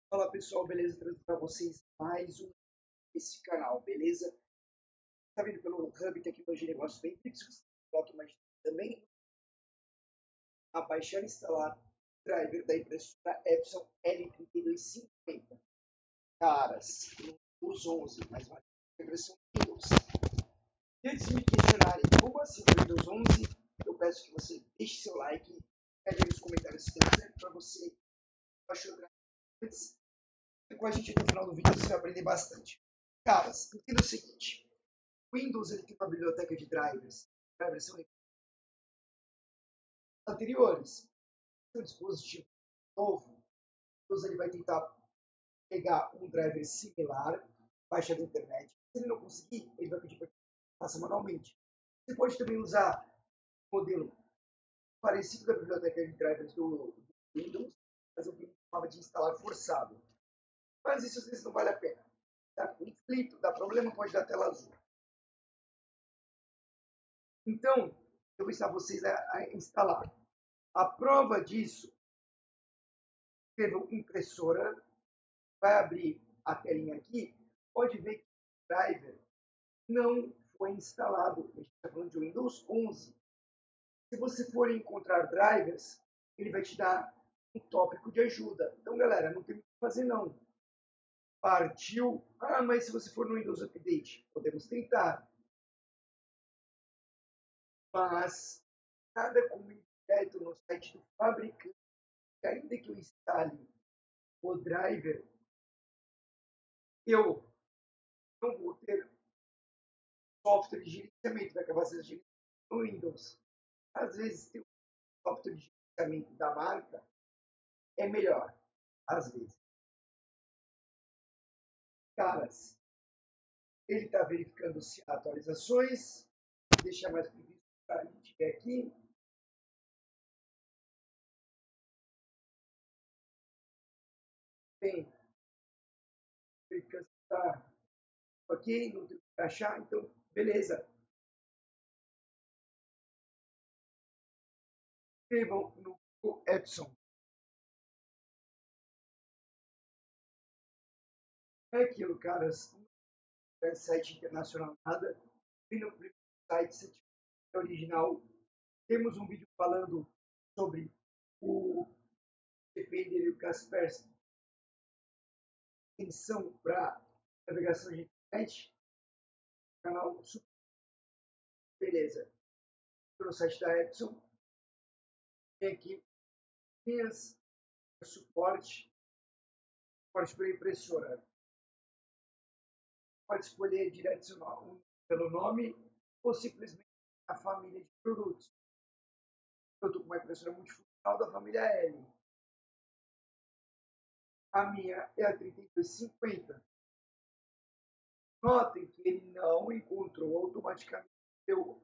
Fala pessoal, beleza? Trazendo para vocês mais um esse canal, beleza? Tá vindo pelo Hub Tecnologia e Negócios bem fixos, mas também a baixar e instalar o driver da impressora Epson L3250. Caras, os 11, mas vai ter versão Windows. E antes de me questionarem como assim o Windows 11, eu peço que você deixe seu like e aí nos comentários se tem certo para você. Baixou o driver antes. E com a gente até o final do vídeo você vai aprender bastante. Caras, entenda o seguinte. O Windows ele tem uma biblioteca de drivers são anteriores. Se um dispositivo novo, o Windows ele vai tentar pegar um driver similar, baixa da internet. Se ele não conseguir, ele vai pedir para que faça manualmente. Você pode também usar um modelo parecido da biblioteca de drivers do Windows, mas o que chamava de instalar forçado. Mas isso às vezes não vale a pena. Dá conflito, dá problema, pode dar tela azul. Então, eu vou ensinar vocês a instalar. A prova disso, escrevam impressora, vai abrir a telinha aqui, pode ver que o driver não foi instalado. A gente está falando de Windows 11. Se você for encontrar drivers, ele vai te dar um tópico de ajuda. Então, galera, não tem o que fazer não. Partiu. Ah, mas se você for no Windows Update, podemos tentar. Mas nada como ir direto no site do fabricante, ainda que eu instale o driver, eu não vou ter software de gerenciamento, vai acabar sendo gerenciamento no Windows. Às vezes, ter um software de gerenciamento da marca é melhor, às vezes. Caras, ele está verificando se há atualizações, deixa mais previsto para a gente ver aqui. Bem, verificando se está ok, não tem que achar, então, beleza. Escrevam no Epson. É aquilo, caras, não é site internacional nada. E no primeiro site original, temos um vídeo falando sobre o Defender e o Kaspersky, extensão para navegação de internet, canal super beleza. Pelo site da Epson, tem aqui linhas, suporte para impressora. Pode escolher direcional pelo nome ou simplesmente a família de produtos. Eu estou com uma impressora multifuncional da família L. A minha é a 3250. Notem que ele não encontrou automaticamente o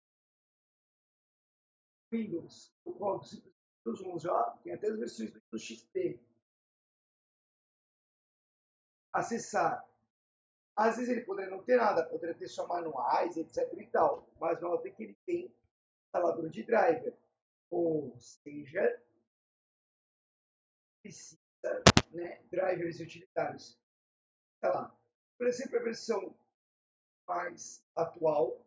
Windows. Eu coloco simplesmente os 11, ó, tem até as versões do Windows XP. Acessar. Às vezes ele poderia não ter nada, poderia ter só manuais, etc e tal. Mas notem que ele tem instalador de driver. Ou seja, precisa, né, drivers utilitários. Tá lá. Por exemplo, a versão mais atual.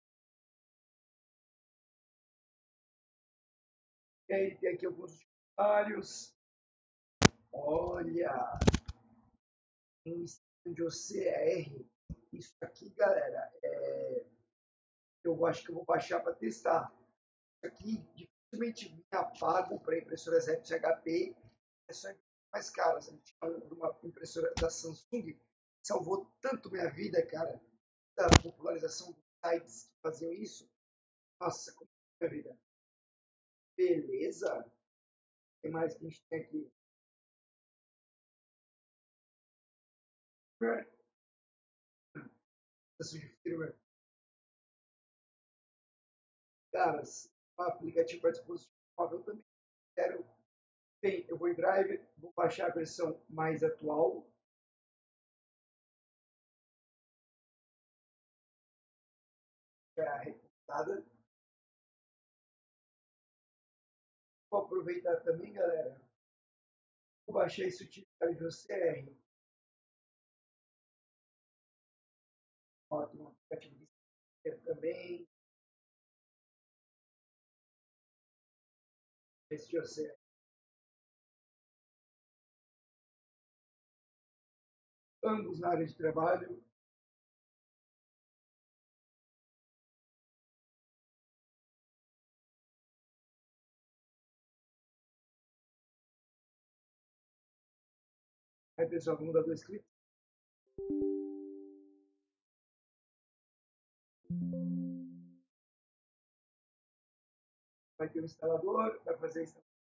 E aí tem aqui alguns usuários. Olha, um de OCR. Isso aqui, galera, eu acho que eu vou baixar para testar. Isso aqui dificilmente me apago para impressoras Epson HP. É só mais caras. A gente tinha uma impressora da Samsung, salvou tanto minha vida, cara, da popularização dos sites que faziam isso. Nossa, como minha vida. Beleza? O que mais que a gente tem aqui? Firmware. Caras, um aplicativo para dispositivo móvel também. Quero. Bem, eu vou em Drive, vou baixar a versão mais atual. Que é a recomendada. Vou aproveitar também, galera. Vou baixar esse utilitário de OCR. Ó, tem um aplicativo de sistema também. Esse de OCR. Ambos na área de trabalho. Aí, pessoal, vamos dar 2 cliques. Vai ter um instalador, vai fazer a instalação.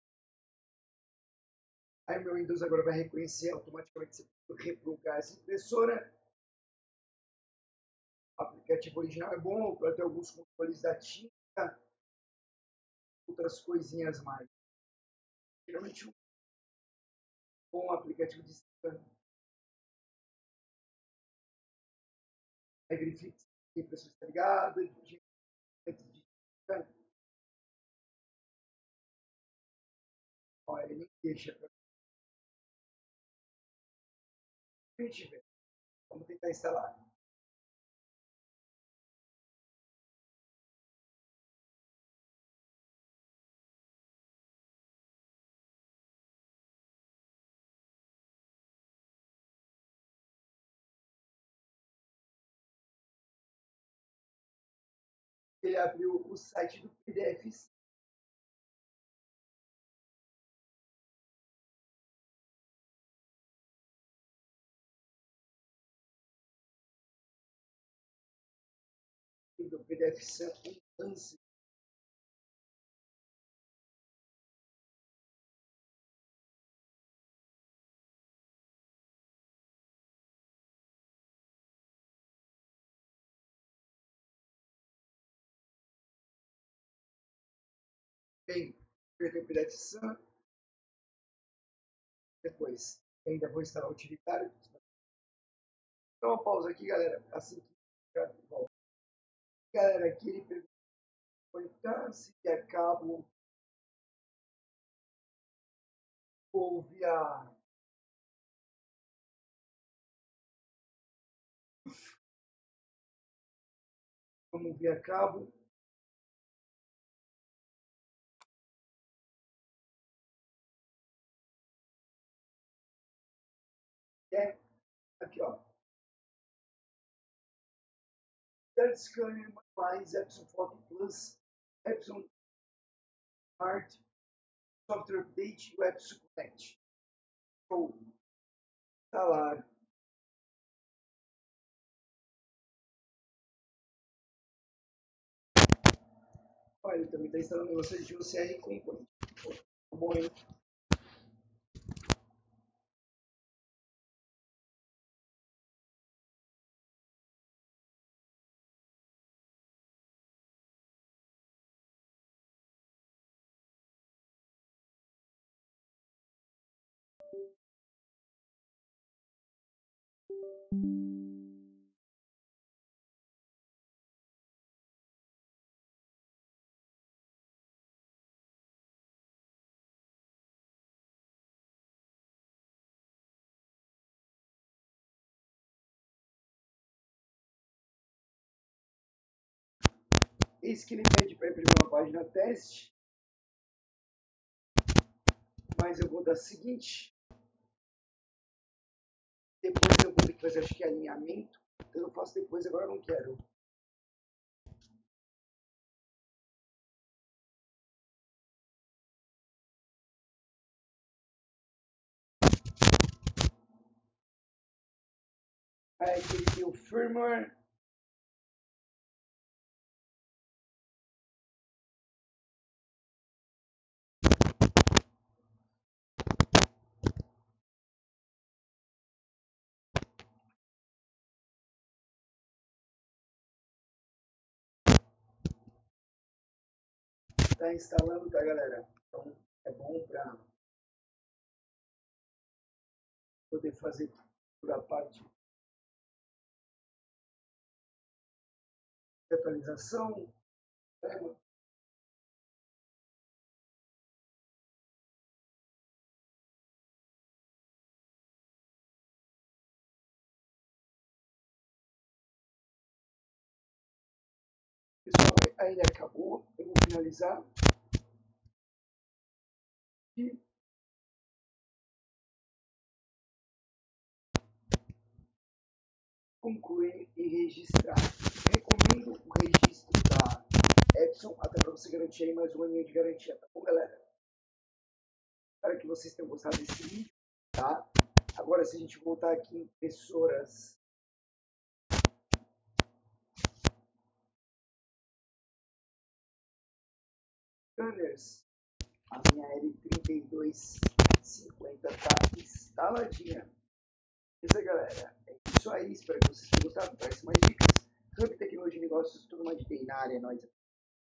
Aí meu Windows agora vai reconhecer automaticamente se eu replugar essa impressora. O aplicativo original é bom para ter alguns controles da tinta, outras coisinhas mais. Geralmente um bom aplicativo de scan. Aí verifique se a impressora está ligada, olha, ele nem deixa para a gente ver. Vamos tentar instalar. Ele abriu o site do PDF. Do PDF Sans. Bem, o PDF Sans. Depois, ainda vou instalar o utilitário. Então, uma pausa aqui, galera. Assim que já volto. Galera, aqui ele pergunta se é cabo ou via como via cabo. É aqui, ó. Scanner mais Epson Photo Plus, Epson Art, Software Update e o Epson Connect. Vou instalar. Olha, ele também está instalando você de OCR Component. Bom, hein? Eis que ele pede para imprimir uma página teste, mas eu vou dar o seguinte. Depois eu vou ter que fazer, acho que alinhamento. Eu não faço depois, agora eu não quero. Aí ele tem o firmware. Está instalando, tá, galera? Então é bom para poder fazer por a parte de atualização. Né? aí ele acabou. Eu vou finalizar. E concluir e registrar. Recomendo o registro da Epson, até para você garantir aí mais um aninho de garantia, tá bom, galera? Espero que vocês tenham gostado desse vídeo, tá? Agora, se a gente voltar aqui em impressoras, scanners, a minha L3250 tá instaladinha. Beleza, galera? É isso aí, espero que vocês tenham gostado. Parece mais dicas. Hub Tecnologia e Negócios, tudo mais de TI na área, nós